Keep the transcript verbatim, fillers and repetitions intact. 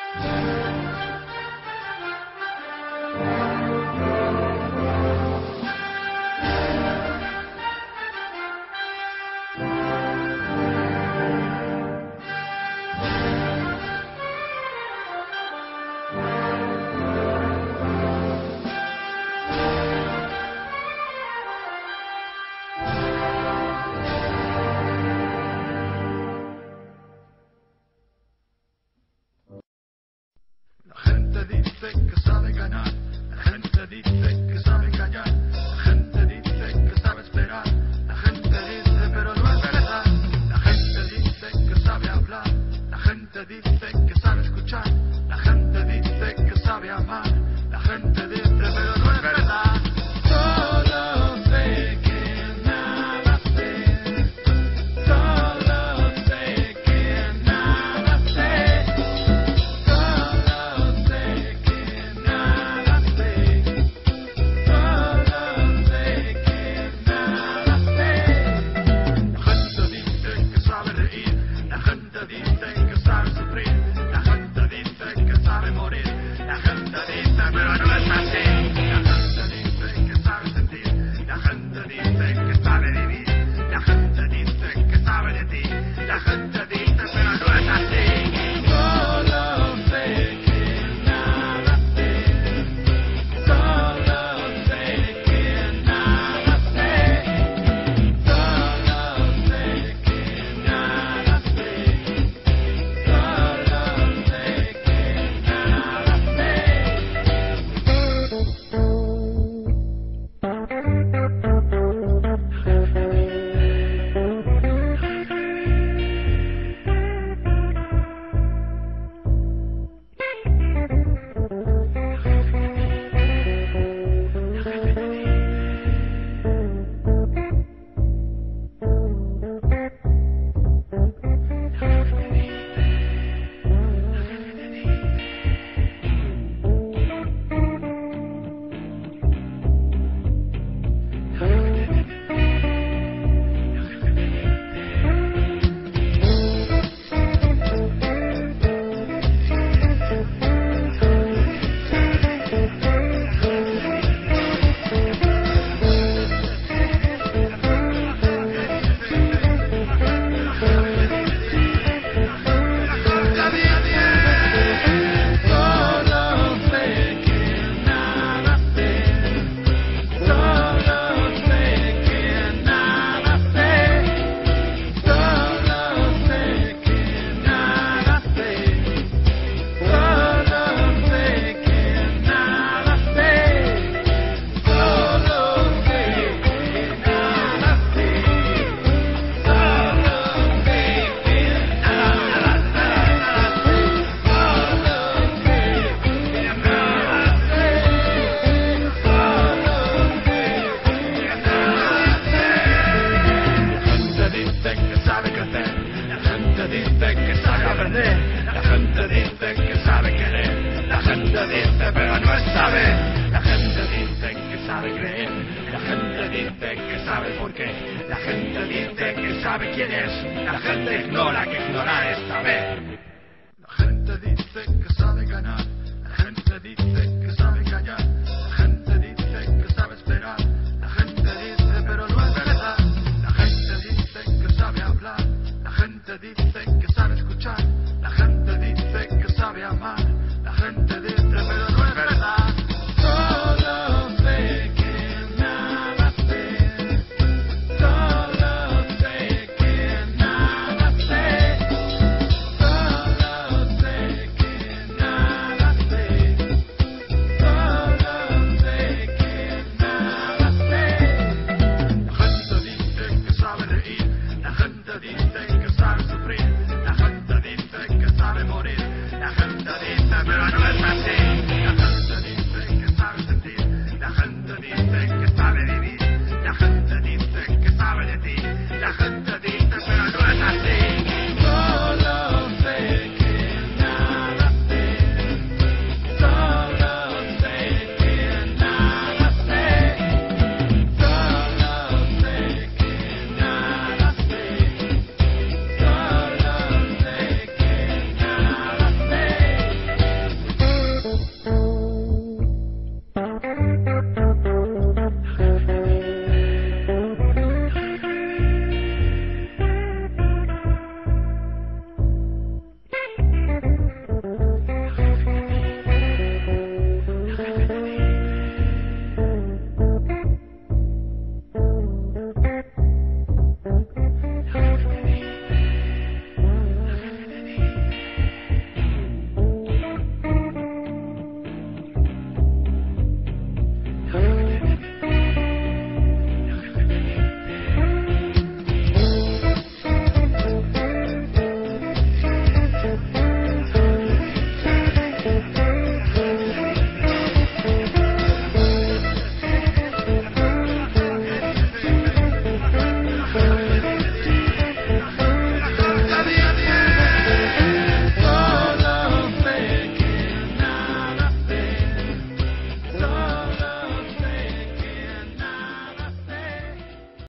Dice que sabe ganar, la gente dice que sabe callar, la gente dice que sabe esperar, la gente dice pero no es verdad, la gente dice que sabe hablar, la gente dice que sabe escuchar, la gente dice que sabe amar, la gente dice pero no es verdad. Solo sé que nada sé, solo sé que nada sé. dice pero no es saber. La gente dice que sabe creer, la gente dice que sabe por qué, la gente dice que sabe quién es, la gente ignora que ignorar es saber. La gente dice que sabe ganar, la gente dice